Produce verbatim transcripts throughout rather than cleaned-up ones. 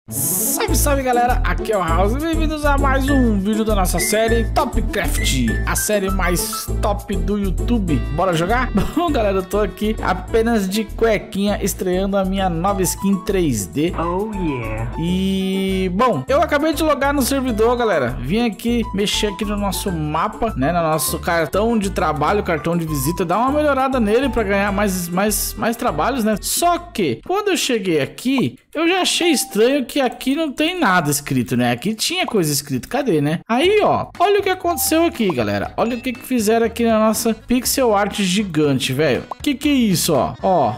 Salve, salve galera, aqui é o House e bem-vindos a mais um vídeo da nossa série Topcraft, a série mais top do YouTube. Bora jogar? Bom galera, eu tô aqui apenas de cuequinha estreando a minha nova skin três D. Oh yeah. E bom, eu acabei de logar no servidor, galera. Vim aqui mexer aqui no nosso mapa, né, no nosso cartão de trabalho, cartão de visita, dar uma melhorada nele pra ganhar mais, mais, mais trabalhos, né? Só que quando eu cheguei aqui, eu já achei estranho que aqui não tem nada escrito, né? Aqui tinha coisa escrita, cadê, né? Aí, ó, olha o que aconteceu aqui, galera. Olha o que que fizeram aqui na nossa pixel art gigante, velho. Que que é isso, ó? Ó.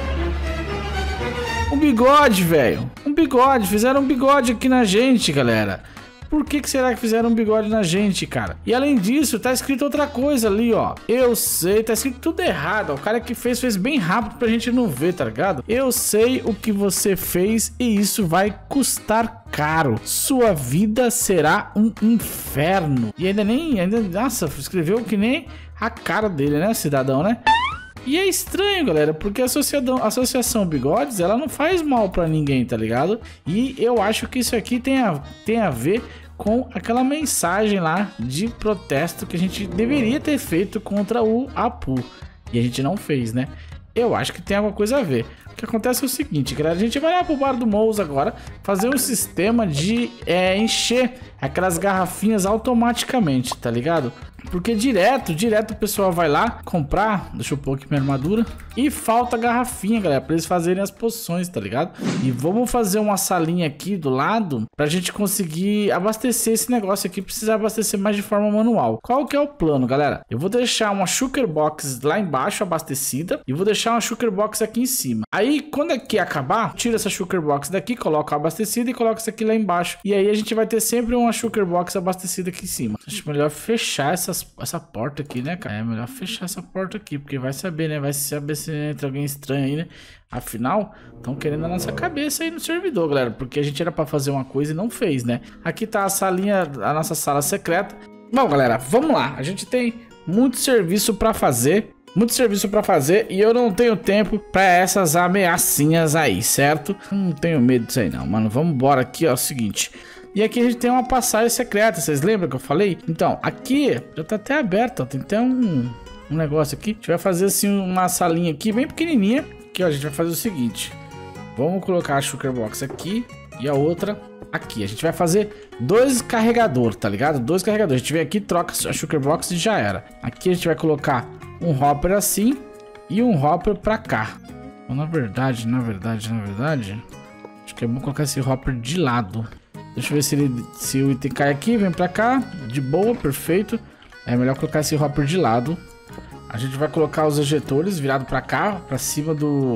Um bigode, velho. Um bigode. Fizeram um bigode aqui na gente, galera. Por que que será que fizeram um bigode na gente, cara? E além disso, tá escrito outra coisa ali, ó. Eu sei, tá escrito tudo errado, ó. O cara que fez, fez bem rápido pra gente não ver, tá ligado? Eu sei o que você fez e isso vai custar caro. Sua vida será um inferno. E ainda nem, ainda, nossa, escreveu que nem a cara dele, né, cidadão, né? E é estranho, galera, porque a associação, a associação Bigodes, ela não faz mal pra ninguém, tá ligado? E eu acho que isso aqui tem a, tem a ver com aquela mensagem lá de protesto que a gente deveria ter feito contra o Apu. E a gente não fez, né? Eu acho que tem alguma coisa a ver. O que acontece é o seguinte, galera, a gente vai lá pro bar do Mouse agora, fazer um sistema de é, encher aquelas garrafinhas automaticamente, tá ligado? Porque direto, direto o pessoal vai lá comprar, deixa eu pôr aqui minha armadura, e falta garrafinha, galera, pra eles fazerem as poções, tá ligado? E vamos fazer uma salinha aqui do lado pra gente conseguir abastecer esse negócio aqui, precisar abastecer mais de forma manual. Qual que é o plano, galera? Eu vou deixar uma Shulker Box lá embaixo abastecida e vou deixar uma Shulker Box aqui em cima. Aí, quando aqui acabar, tira essa Shulker Box daqui, coloca abastecida e coloca isso aqui lá embaixo. E aí a gente vai ter sempre uma Shulker Box abastecida aqui em cima. Acho melhor fechar essas, essa porta aqui, né, cara? É melhor fechar essa porta aqui, porque vai saber, né? Vai saber se entra alguém estranho aí, né? Afinal, estão querendo a nossa cabeça aí no servidor, galera. Porque a gente era pra fazer uma coisa e não fez, né? Aqui tá a salinha, a nossa sala secreta. Bom, galera, vamos lá. A gente tem muito serviço pra fazer. Muito serviço pra fazer e eu não tenho tempo pra essas ameaçinhas aí, certo? Não tenho medo disso aí não, mano. Vamos embora aqui, ó, é o seguinte. E aqui a gente tem uma passagem secreta, vocês lembram que eu falei? Então, aqui já tá até aberto, ó. Tem até um, um negócio aqui. A gente vai fazer assim uma salinha aqui bem pequenininha. Aqui, ó, a gente vai fazer o seguinte. Vamos colocar a Shulker Box aqui e a outra aqui. A gente vai fazer dois carregadores, tá ligado? Dois carregadores. A gente vem aqui, troca a Shulker Box e já era. Aqui a gente vai colocar um hopper assim e um hopper pra cá. Então, na verdade, na verdade, na verdade, acho que é bom colocar esse hopper de lado. Deixa eu ver se, ele, se o item cai aqui, vem pra cá, de boa, perfeito. É melhor colocar esse hopper de lado. A gente vai colocar os ejetores virados pra cá, pra cima do...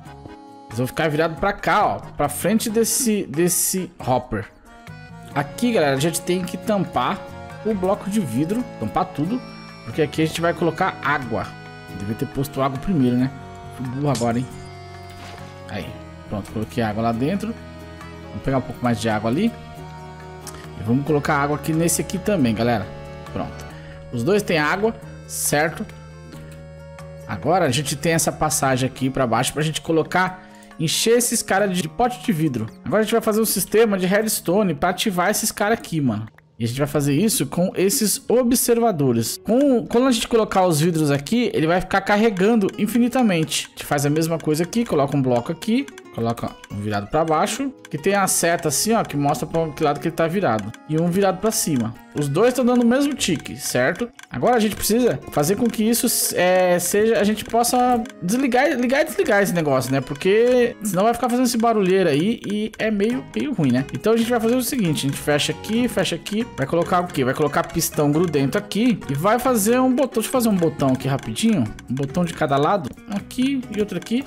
Eles vão ficar virados pra cá, ó, pra frente desse, desse hopper. Aqui, galera, a gente tem que tampar o bloco de vidro, tampar tudo. Porque aqui a gente vai colocar água. Devia ter posto água primeiro, né? Fui burro agora, hein? Aí, pronto, coloquei água lá dentro. Vamos pegar um pouco mais de água ali. E vamos colocar água aqui nesse aqui também, galera. Pronto. Os dois têm água, certo? Agora a gente tem essa passagem aqui pra baixo pra gente colocar... Encher esses caras de pote de vidro. Agora a gente vai fazer um sistema de redstone pra ativar esses caras aqui, mano. E a gente vai fazer isso com esses observadores. Com, quando a gente colocar os vidros aqui, ele vai ficar carregando infinitamente. A gente faz a mesma coisa aqui, coloca um bloco aqui, coloca um virado para baixo, que tem a seta assim, ó, que mostra para que lado que ele tá virado. E um virado para cima. Os dois estão dando o mesmo tique, certo? Agora a gente precisa fazer com que isso é, seja, a gente possa desligar, ligar e desligar esse negócio, né? Porque senão vai ficar fazendo esse barulheiro aí e é meio, meio ruim, né? Então a gente vai fazer o seguinte, a gente fecha aqui, fecha aqui, vai colocar o quê? Vai colocar pistão grudento aqui e vai fazer um botão, deixa eu fazer um botão aqui rapidinho, um botão de cada lado, um aqui e outro aqui.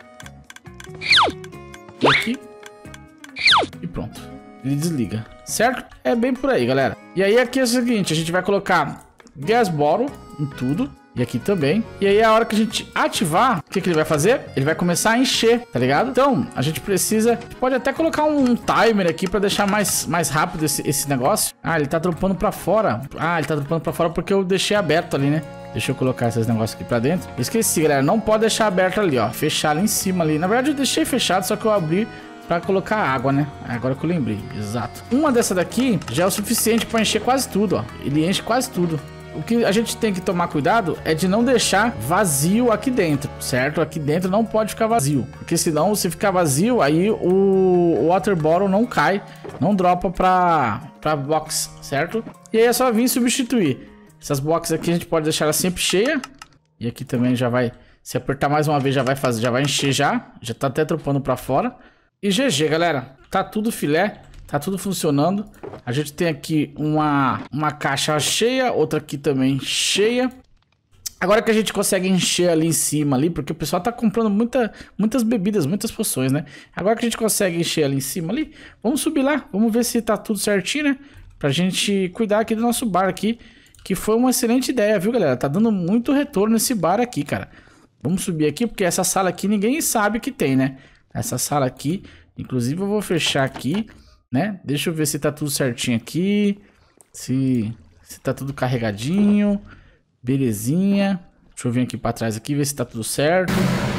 E aqui. E pronto. Ele desliga, certo? É bem por aí, galera. E aí aqui é o seguinte, a gente vai colocar gas bottle em tudo. E aqui também. E aí a hora que a gente ativar, o que, que ele vai fazer? Ele vai começar a encher, tá ligado? Então, a gente precisa... Pode até colocar um timer aqui pra deixar mais, mais rápido esse, esse negócio. Ah, ele tá dropando pra fora. Ah, ele tá dropando pra fora porque eu deixei aberto ali, né? Deixa eu colocar esses negócios aqui pra dentro. Esqueci, galera. Não pode deixar aberto ali, ó. Fechar ali em cima ali. Na verdade, eu deixei fechado, só que eu abri pra colocar água, né? Agora que eu lembrei, exato. Uma dessa daqui já é o suficiente pra encher quase tudo, ó. Ele enche quase tudo. O que a gente tem que tomar cuidado é de não deixar vazio aqui dentro, certo? Aqui dentro não pode ficar vazio, porque senão se ficar vazio, aí o, o water bottle não cai, não dropa pra, pra box, certo? E aí é só vir substituir. Essas boxes aqui a gente pode deixar ela sempre cheia. E aqui também já vai, se apertar mais uma vez já vai fazer, já vai encher já. Já tá até tropando pra fora. E G G, galera. Tá tudo filé. Tá tudo funcionando. A gente tem aqui uma, uma caixa cheia. Outra aqui também cheia. Agora que a gente consegue encher ali em cima ali. Porque o pessoal tá comprando muita, muitas bebidas, muitas poções, né? Agora que a gente consegue encher ali em cima ali. Vamos subir lá. Vamos ver se tá tudo certinho, né? Pra gente cuidar aqui do nosso bar aqui. Que foi uma excelente ideia, viu, galera? Tá dando muito retorno esse bar aqui, cara. Vamos subir aqui, porque essa sala aqui ninguém sabe que tem, né? Essa sala aqui, inclusive eu vou fechar aqui, né? Deixa eu ver se tá tudo certinho aqui. Se, se tá tudo carregadinho. Belezinha. Deixa eu vir aqui pra trás aqui, ver se tá tudo certo.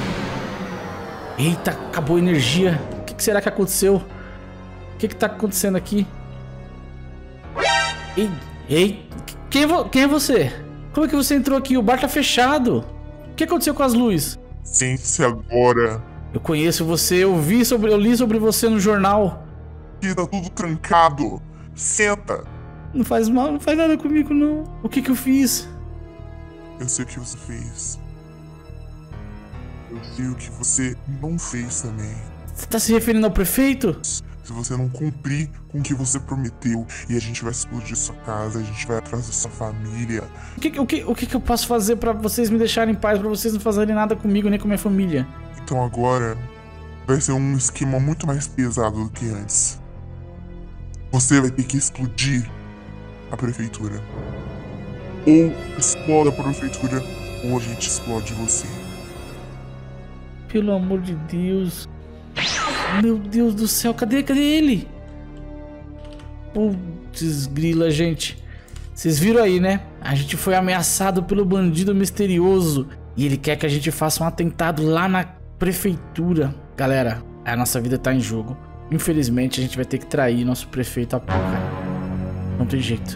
Eita, acabou a energia. O que, que será que aconteceu? O que que tá acontecendo aqui? Ei, ei, quem é, vo quem é você? Como é que você entrou aqui? O bar tá fechado. O que aconteceu com as luzes? Sente-se agora. Eu conheço você, eu vi sobre, eu li sobre você no jornal. Aqui tá tudo trancado. Senta. Não faz mal, não faz nada comigo não. O que que eu fiz? Eu sei o que você fez. Eu sei o que você não fez também. Você tá se referindo ao prefeito? Se você não cumprir com o que você prometeu e a gente vai explodir sua casa, a gente vai atrás da sua família. O que, o que, o que, que eu posso fazer pra vocês me deixarem em paz, pra vocês não fazerem nada comigo nem com minha família? Então agora vai ser um esquema muito mais pesado do que antes. Você vai ter que explodir a prefeitura. Ou exploda a prefeitura, ou a gente explode você. Pelo amor de Deus. Meu Deus do céu, cadê, cadê ele? Putz, grila, gente. Vocês viram aí, né? A gente foi ameaçado pelo bandido misterioso. E ele quer que a gente faça um atentado lá na prefeitura. Galera, a nossa vida tá em jogo. Infelizmente, a gente vai ter que trair nosso prefeito a pau, cara. Não tem jeito.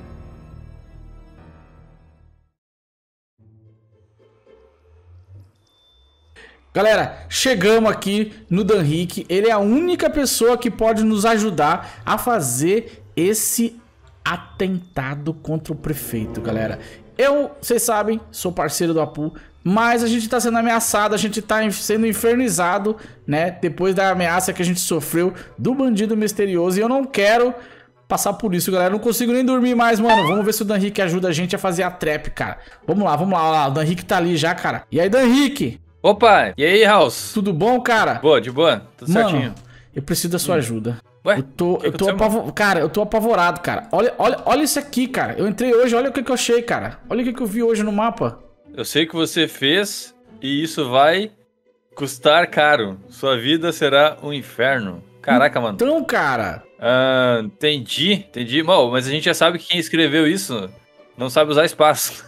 Galera, chegamos aqui no Danrique. Ele é a única pessoa que pode nos ajudar a fazer esse atentado contra o prefeito, galera. Eu, vocês sabem, sou parceiro do Apu, mas a gente tá sendo ameaçado, a gente tá sendo infernizado, né? Depois da ameaça que a gente sofreu do bandido misterioso. E eu não quero passar por isso, galera. Eu não consigo nem dormir mais, mano. Vamos ver se o Danrique ajuda a gente a fazer a trap, cara. Vamos lá, vamos lá. Olha lá, o Danrique tá ali já, cara. E aí, Danrique? Opa, e aí, House? Tudo bom, cara? Boa, de boa, tudo Mano, certinho. Eu preciso da sua hum. ajuda. Ué? Eu tô, que eu tô apavorado, cara, eu tô apavorado, cara. Olha, olha, olha isso aqui, cara. Eu entrei hoje, olha o que, que eu achei, cara. Olha o que, que eu vi hoje no mapa. Eu sei o que você fez e isso vai custar caro. Sua vida será um inferno. Caraca, mano. Então, cara. Ah, entendi, entendi. Bom, mas a gente já sabe que quem escreveu isso não sabe usar espaço.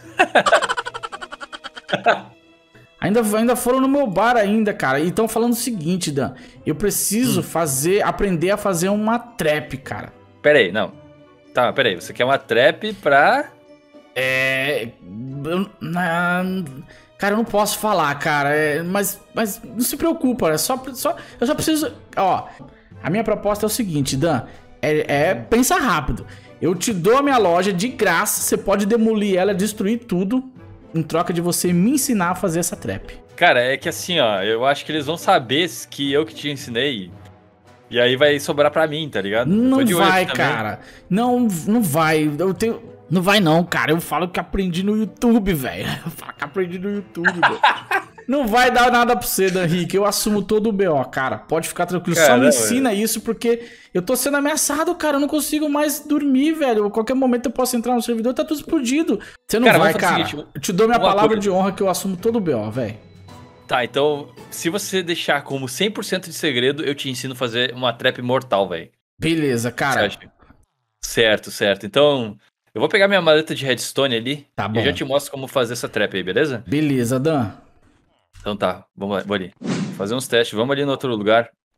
Ainda, ainda foram no meu bar ainda, cara. E estão falando o seguinte, Dan. Eu preciso hum. fazer, aprender a fazer uma trap, cara. Pera aí, não. Tá, pera aí. Você quer uma trap pra... É... Eu, na... Cara, eu não posso falar, cara. É, mas, mas não se preocupa. É só, só, eu só preciso... Ó, a minha proposta é o seguinte, Dan. É, é pensa rápido. Eu te dou a minha loja de graça. Você pode demolir ela, destruir tudo... em troca de você me ensinar a fazer essa trap. Cara, é que assim, ó, eu acho que eles vão saber que eu que te ensinei. E aí vai sobrar pra mim, tá ligado? Não vai, cara. Não, não vai. Eu tenho... Não vai não, cara. Eu falo que aprendi no YouTube, velho. Eu falo que aprendi no YouTube, velho. Não vai dar nada pra você, Danrique. Eu assumo todo o B O, cara. Pode ficar tranquilo. Caramba, só me ensina velho. isso, porque eu tô sendo ameaçado, cara. Eu não consigo mais dormir, velho. A qualquer momento eu posso entrar no servidor e tá tudo explodido. Você não cara, vai, cara. Seguinte, eu te dou minha palavra coisa. de honra que eu assumo todo o B O, velho. Tá, então, se você deixar como cem por cento de segredo, eu te ensino a fazer uma trap mortal, velho. Beleza, cara. Certo, certo. Então, eu vou pegar minha maleta de redstone ali. Tá bom. E eu já te mostro como fazer essa trap aí, beleza? Beleza, Dan. Então tá, vamos, vamos ali. Fazer uns testes. Vamos ali no outro lugar.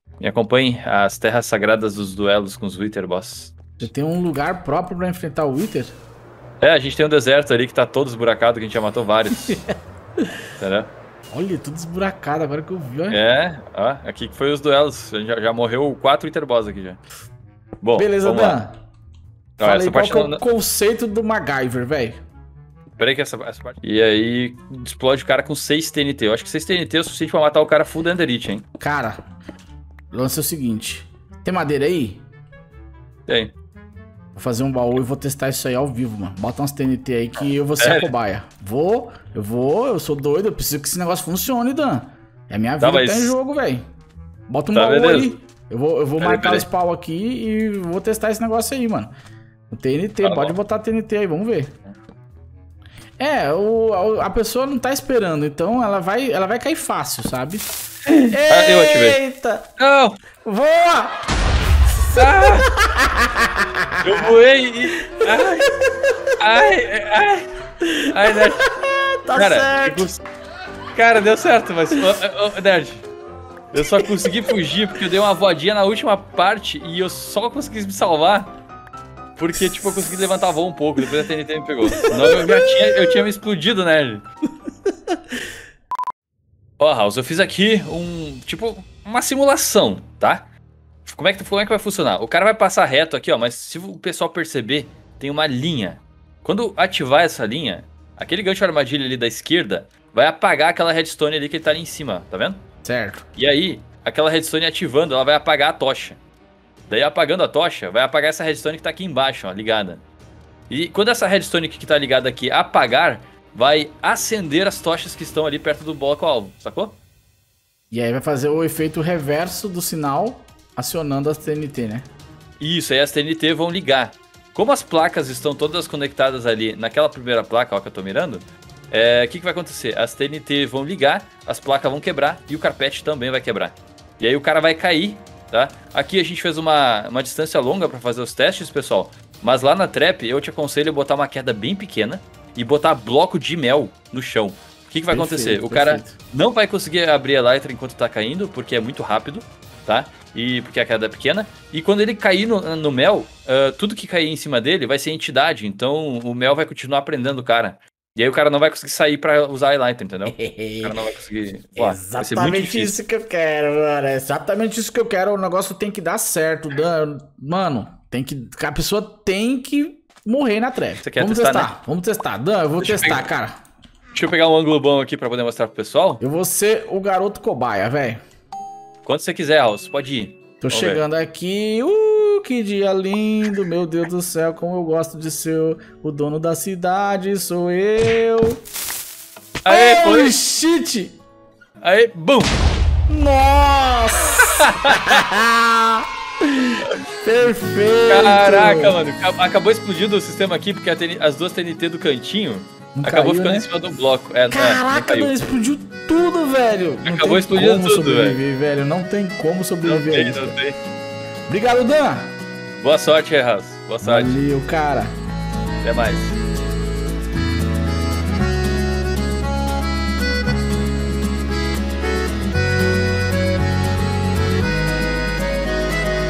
Me acompanhe às terras sagradas dos duelos com os Wither Boss. Você tem um lugar próprio pra enfrentar o Wither? É, a gente tem um deserto ali que tá todo esburacado, que a gente já matou vários. Entendeu? Olha, tudo esburacado, agora que eu vi, olha. É, ó, aqui que foi os duelos. A gente já, já morreu quatro Wither Boss aqui já. Bom, beleza, vamos Dan. lá. Não, Fala essa aí, qual parte que é o não- conceito do MacGyver, velho? Peraí que essa, essa parte... E aí, explode o cara com seis T N T. Eu acho que seis T N T é o suficiente pra matar o cara full da Enderite, hein? Cara, o lance é o seguinte. Tem madeira aí? Tem. Vou fazer um baú e vou testar isso aí ao vivo, mano. Bota umas T N T aí que eu vou ser a Sério? cobaia. Vou, eu vou, eu sou doido, eu preciso que esse negócio funcione, Dan. É a minha vida Tá, que tá mas- em jogo, velho. Bota um Tá, baú beleza. aí. Eu vou, eu vou Peraí, marcar peraí. os pau aqui e vou testar esse negócio aí, mano. O T N T, Tá pode bom. botar T N T aí, vamos ver. É, o, a, a pessoa não tá esperando, então ela vai, ela vai cair fácil, sabe? Ah, eu ativei. Eita! Não! Voa! Ah! Eu voei e... Ai! Ai! Ai! Ai, Nerd! Tá Cara, certo! eu cons- Cara, deu certo, mas... Ô, ô, ô, Nerd, eu só consegui fugir porque eu dei uma voadinha na última parte e eu só consegui me salvar porque, tipo, eu consegui levantar voo um pouco, depois a T N T me pegou. Senão eu já tinha, eu tinha me explodido, Nerd. Ó, House, eu fiz aqui um, tipo, uma simulação, tá? Como é, que, como é que vai funcionar? O cara vai passar reto aqui, ó, mas se o pessoal perceber, tem uma linha. Quando ativar essa linha, aquele gancho armadilha ali da esquerda vai apagar aquela redstone ali que ele tá ali em cima, tá vendo? Certo. E aí, aquela redstone ativando, ela vai apagar a tocha. Daí, apagando a tocha, vai apagar essa redstone que tá aqui embaixo, ó, ligada. E quando essa redstone que tá ligada aqui apagar, vai acender as tochas que estão ali perto do bloco-alvo, sacou? E aí vai fazer o efeito reverso do sinal acionando as T N T, né? Isso, aí as T N T vão ligar. Como as placas estão todas conectadas ali naquela primeira placa, ó, que eu tô mirando, é, o que, que vai acontecer? As T N T vão ligar, as placas vão quebrar e o carpete também vai quebrar. E aí o cara vai cair, tá? Aqui a gente fez uma, uma distância longa pra fazer os testes, pessoal. Mas lá na trap eu te aconselho a botar uma queda bem pequena e botar bloco de mel no chão. O que, que vai Perfeito, acontecer? O cara perfeito. não vai conseguir abrir a Elytra enquanto tá caindo, porque é muito rápido, tá? E porque a queda é pequena. E quando ele cair no, no mel, uh, tudo que cair em cima dele vai ser entidade. Então o mel vai continuar prendendo o cara. E aí o cara não vai conseguir sair pra usar a Elytra, entendeu? O cara não vai conseguir. Ué, vai ser muito Exatamente difícil. isso que eu quero, mano. É exatamente isso que eu quero. O negócio tem que dar certo. Dan. Mano, tem que. A pessoa tem que morrer na trap. Você quer Vamos testar, testar, né? vamos testar. Dan, eu vou Deixa eu testar, pegar. cara. Deixa eu pegar um ângulo bom aqui pra poder mostrar pro pessoal. Eu vou ser o garoto cobaia, velho. Quando você quiser, House, pode ir. Tô Vamos chegando aqui. Uh, que dia lindo. Meu Deus do céu, como eu gosto de ser o, o dono da cidade. Sou eu. Aê, Oh, foi! shit! Aê, bum! Nossa! Perfeito! Caraca, mano, ca- acabou explodindo o sistema aqui porque a T N as duas T N T do cantinho Não acabou caiu, ficando né? em cima do bloco. É, é, não Caraca, caiu. mano, explodiu tudo, velho. Não Acabou tem explodindo como tudo, sobreviver, velho. Não tem como Não sobreviver. a tem, isso. não tem. Obrigado, Dan. Boa sorte, House. Boa sorte. Valeu, cara. Até mais.